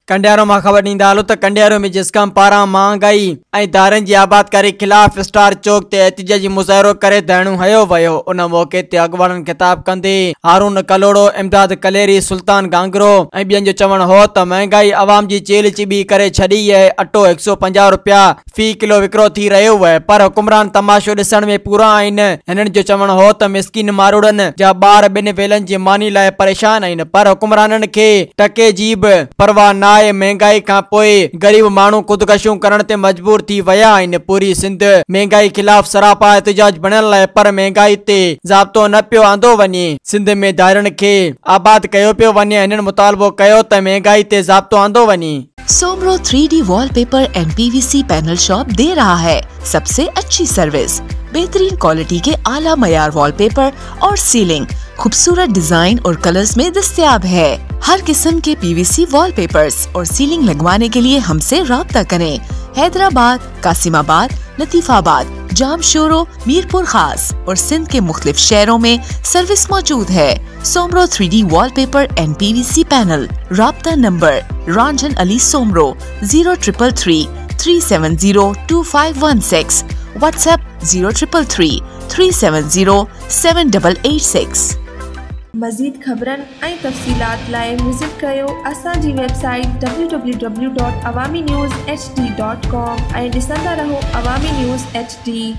कंडियारो में खबर ॾींदा हलो त कंडियारो में जिस्कम पारां महांगाई ऐं दारनि जी आबादकारी खिलाफ स्टार चौक ते एहतिजाजी मुज़ाहिरो करे धरणो हयो वियो। उन मौके ते अॻवाननि खिताब कंदे हारून कलोड़ो, इमदाद कलेरी, सुल्तान गांगरो ऐं ॿियनि जो चवणु हो त महांगाई अवाम जी चेल चिॿी करे छॾी आहे। अटो 150 रुपया फी किलो विकिरो थी रहियो आहे, पर हुकुमरान तमाशो ॾिसण में पूरा आहिनि। हिननि जो चवणु हो त मिस्किन मारूड़नि जा ॿार ॿिनि वेलनि जी मानी लाइ परेशान आहिनि, पर हुकुमराननि खे टके जी बि परवाह न। महंगाई का पोए गरीब मानू खुदकशियों करण ते मजबूर थी वया आहिनि। पूरी सिंध महंगाई खिलाफ सरापा एहतजाज बणियल आहे, पर महंगाई ते ज़ाब्तो न पियो आंदो वञे। सिंध में दायरनि खे आबाद कयो पियो वञे। हिननि मुतालबो कयो त महंगाई ते ज़ाब्तो आंदो वञे। Soomro 3D wallpaper and PVC panel shop दे रहा है सबसे अच्छी सर्विस, बेहतरीन क्वालिटी के आला मयार वॉलपेपर और सीलिंग खूबसूरत डिजाइन और कलर्स में दस्तयाब है। हर किस्म के PVC वॉलपेपर्स और सीलिंग लगवाने के लिए हमसे राब्ता करें। हैदराबाद, कासिमाबाद, लतीफाबाद, जामशोरो, मीरपुर खास और सिंध के मुख्तलिफ शहरों में सर्विस मौजूद है। Soomro 3D wallpaper and PVC panel. राब्ता नंबर रंजन अली सोमरो 0333 370 2516। व्हाट्सएप 0333 370 7886। मज़ीद ख़बरनि ऐं तफ़सीलात लाइ विज़िट कयो असांजी वेबसाइट www.awamiNewsHD.com ऐं ॾिसंदा रहो अवामी न्यूज़ HD।